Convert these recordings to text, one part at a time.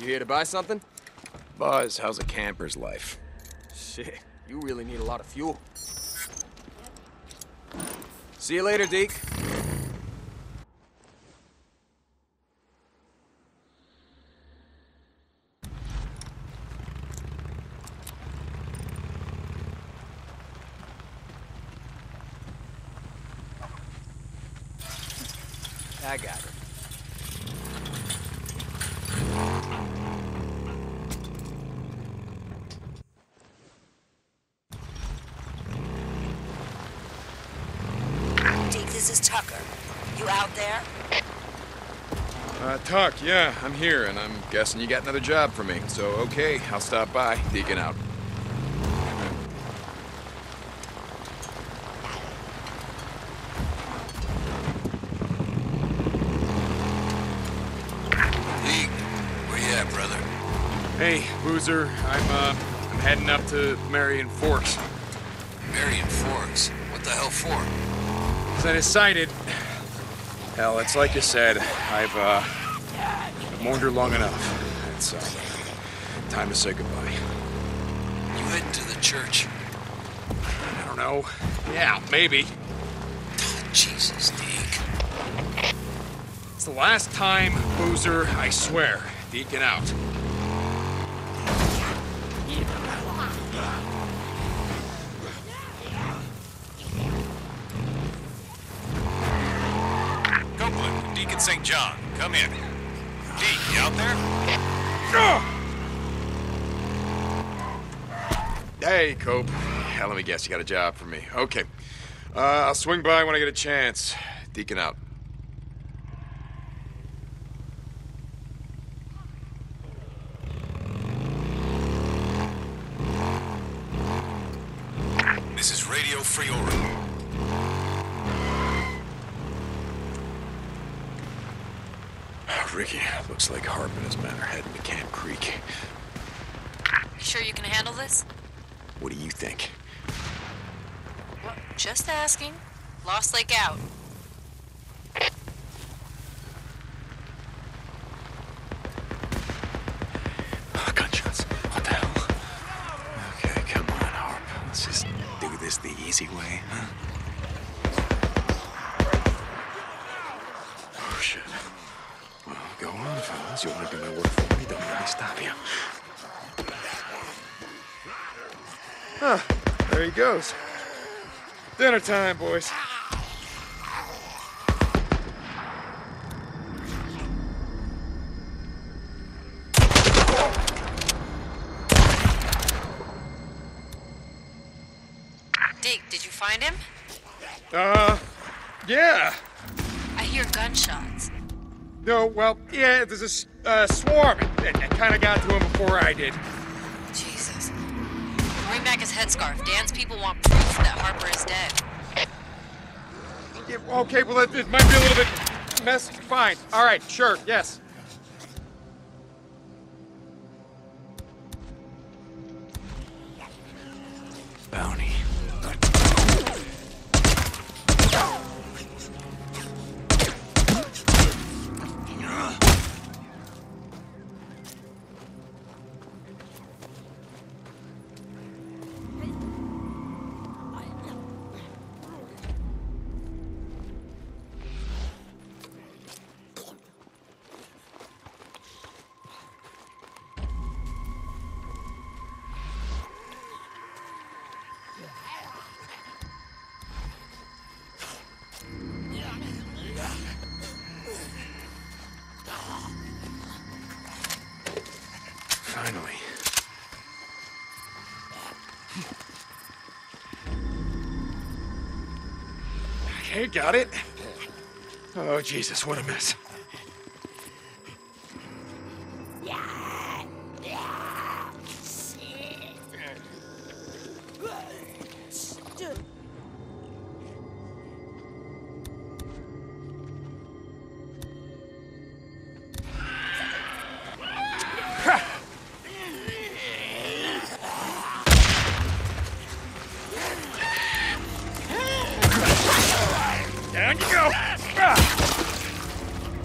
You here to buy something? Buzz, how's a camper's life? Shit, you really need a lot of fuel. See you later, Deke. I got it. Deke, this is Tucker. You out there? Tuck, yeah, I'm here, and I'm guessing you got another job for me. So, okay, I'll stop by. Deacon out. Deke, where you at, brother? Hey, Boozer, I'm heading up to Marion Forks. Marion Forks? What the hell for? I decided, hell, it's like you said, I've mourned her long enough. It's time to say goodbye. You heading to the church? I don't know. Yeah, maybe. Jesus, Deke. It's the last time, Boozer, I swear. Deacon out. Copeland, Deacon St. John, come in. Deke, you out there? Hey, Cope. Hell, let me guess, you got a job for me. Okay. I'll swing by when I get a chance. Deacon out. This is Radio Free Oregon. Ricky, looks like Harp and his men are heading to Camp Creek. You sure you can handle this? What do you think? Well, just asking. Lost Lake out. Oh, gunshots. What the hell? Okay, come on, Harp. Let's just do this the easy way, huh? Oh, shit. Well, go on, fellas. You want to do my work for me? Don't let me stop you. Huh. There he goes. Dinner time, boys. Deke, did you find him? Yeah. I hear gunshots. No, well, yeah, there's a swarm. It kind of got to him before I did. Jesus. Bring back his headscarf. Dan's people want proof that Harper is dead. Yeah, okay, well, it might be a little bit messy. Fine. All right, sure, yes. Bounty. Finally. Okay, got it. Oh, Jesus, what a mess. Down you go!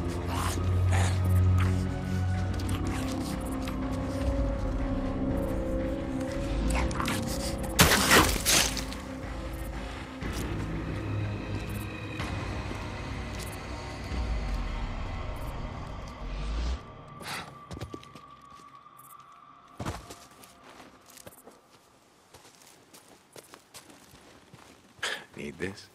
Need this?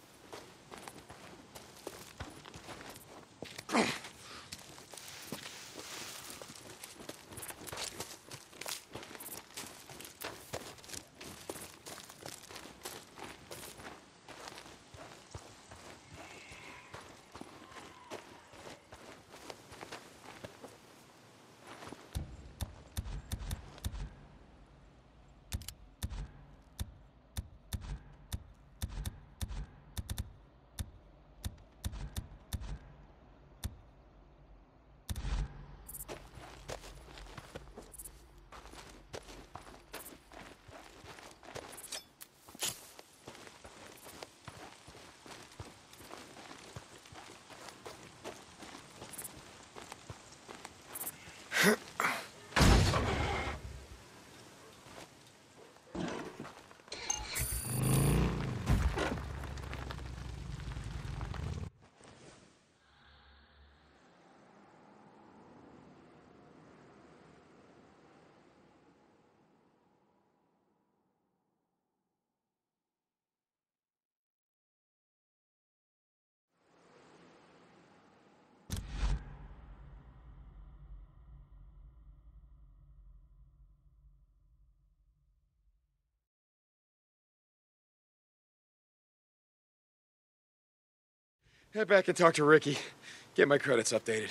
Head back and talk to Ricky. Get my credits updated.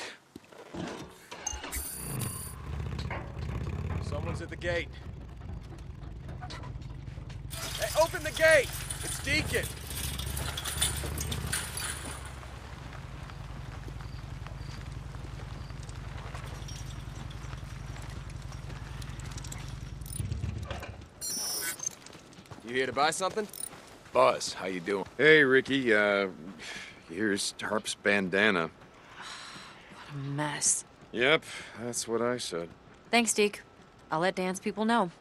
Someone's at the gate. Hey, open the gate! It's Deacon! You here to buy something? Buzz, how you doing? Hey, Ricky, here's Harp's bandana. Mess. Yep, that's what I said. Thanks, Deke. I'll let Dan's people know.